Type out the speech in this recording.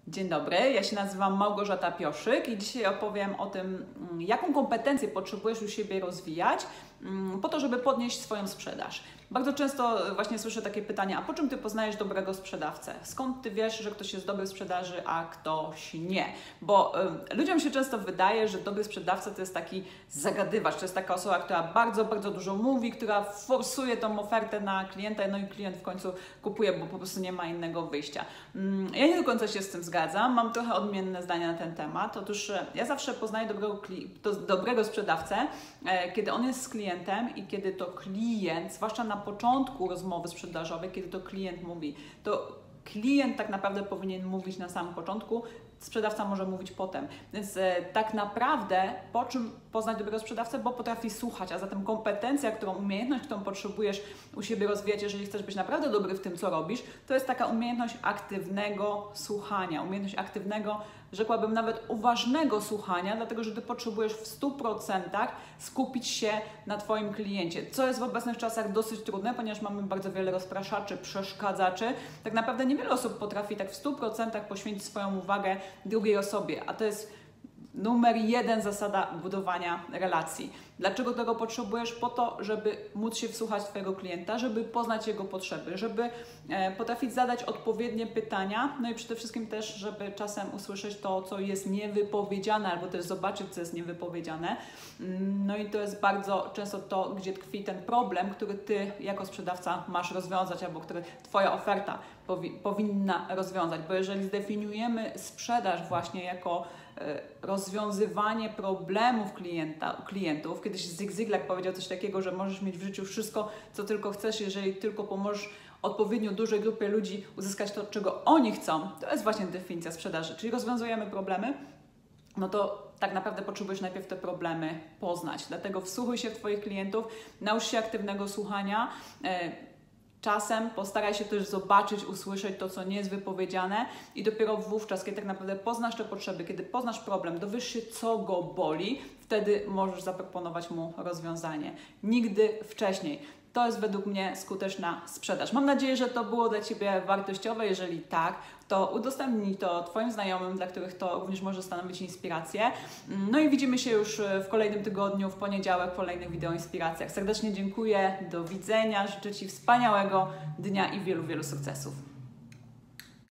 Dzień dobry, ja się nazywam Małgorzata Pioszyk i dzisiaj opowiem o tym, jaką kompetencję potrzebujesz u siebie rozwijać po to, żeby podnieść swoją sprzedaż. Bardzo często właśnie słyszę takie pytania, a po czym Ty poznajesz dobrego sprzedawcę? Skąd Ty wiesz, że ktoś jest dobry w sprzedaży, a ktoś nie? Bo ludziom się często wydaje, że dobry sprzedawca to jest taki zagadywacz, to jest taka osoba, która bardzo, bardzo dużo mówi, która forsuje tą ofertę na klienta, no i klient w końcu kupuje, bo po prostu nie ma innego wyjścia. Ja nie do końca się z tym zgadzam, mam trochę odmienne zdania na ten temat. Otóż ja zawsze poznaję dobrego sprzedawcę, kiedy on jest z klientem i kiedy to klient, zwłaszcza na początku rozmowy sprzedażowej, kiedy to klient mówi, to klient tak naprawdę powinien mówić na samym początku, sprzedawca może mówić potem. Więc tak naprawdę po czym poznać dobrego sprzedawcę? Bo potrafi słuchać, a zatem kompetencja, umiejętność, którą potrzebujesz u siebie rozwijać, jeżeli chcesz być naprawdę dobry w tym, co robisz, to jest taka umiejętność aktywnego słuchania, umiejętność aktywnego, rzekłabym nawet uważnego słuchania, dlatego że Ty potrzebujesz w 100% skupić się na Twoim kliencie, co jest w obecnych czasach dosyć trudne, ponieważ mamy bardzo wiele rozpraszaczy, przeszkadzaczy. Tak naprawdę niewiele osób potrafi tak w 100% poświęcić swoją uwagę drugiej osobie, a to jest numer 1 zasada budowania relacji. Dlaczego tego potrzebujesz? Po to, żeby móc się wsłuchać Twojego klienta, żeby poznać jego potrzeby, żeby potrafić zadać odpowiednie pytania, no i przede wszystkim też, żeby czasem usłyszeć to, co jest niewypowiedziane, albo też zobaczyć, co jest niewypowiedziane. No i to jest bardzo często to, gdzie tkwi ten problem, który Ty jako sprzedawca masz rozwiązać, albo który Twoja oferta powinna rozwiązać, bo jeżeli zdefiniujemy sprzedaż właśnie jako rozwiązywanie problemów klientów. Kiedyś Zig Ziglar powiedział coś takiego, że możesz mieć w życiu wszystko, co tylko chcesz, jeżeli tylko pomożesz odpowiednio dużej grupie ludzi uzyskać to, czego oni chcą. To jest właśnie definicja sprzedaży, czyli rozwiązujemy problemy, no to tak naprawdę potrzebujesz najpierw te problemy poznać. Dlatego wsłuchuj się w Twoich klientów, naucz się aktywnego słuchania. Czasem postaraj się też zobaczyć, usłyszeć to, co nie jest wypowiedziane i dopiero wówczas, kiedy tak naprawdę poznasz te potrzeby, kiedy poznasz problem, dowiesz się, co go boli, wtedy możesz zaproponować mu rozwiązanie. Nigdy wcześniej. To jest według mnie skuteczna sprzedaż. Mam nadzieję, że to było dla Ciebie wartościowe. Jeżeli tak, to udostępnij to Twoim znajomym, dla których to również może stanowić inspirację. No i widzimy się już w kolejnym tygodniu, w poniedziałek, w kolejnych wideo inspiracjach. Serdecznie dziękuję, do widzenia, życzę Ci wspaniałego dnia i wielu, wielu sukcesów.